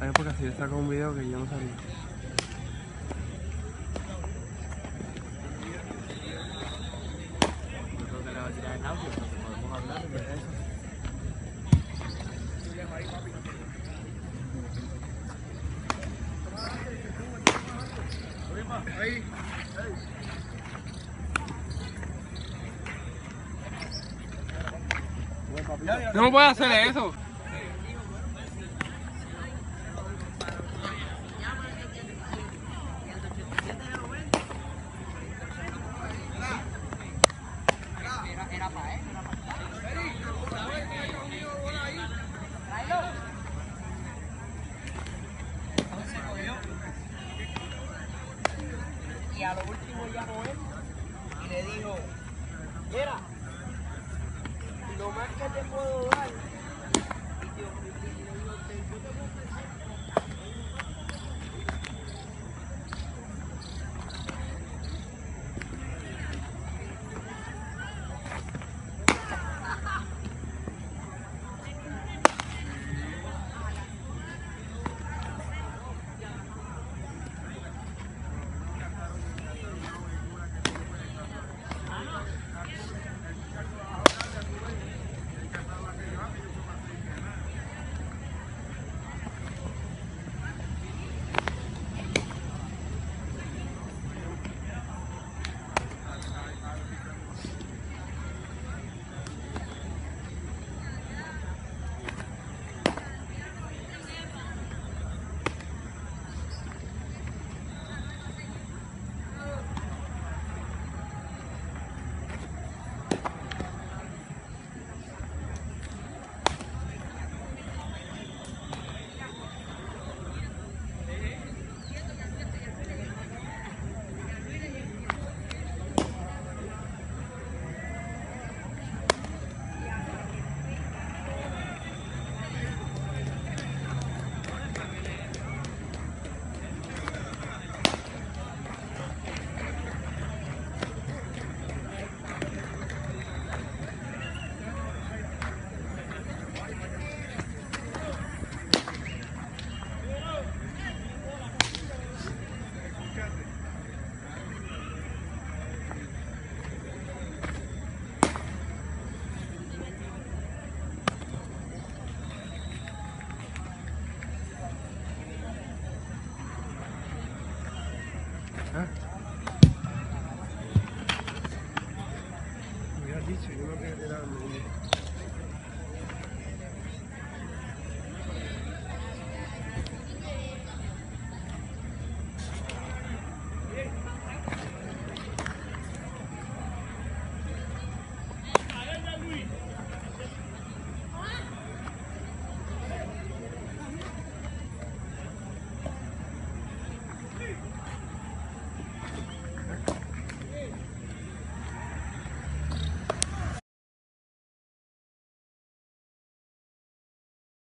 porque así le saco un video que yo no sabía. Yo creo que le va a tirar el audio, pero podemos hablar de eso. Ahí. Tú no puedes hacer eso. Era para él. Y a lo último llamó él y le dijo, mira, lo más que te puedo dar. Y yo le digo, yo te voy a ofrecer. Me habías dicho, yo no quería tirar.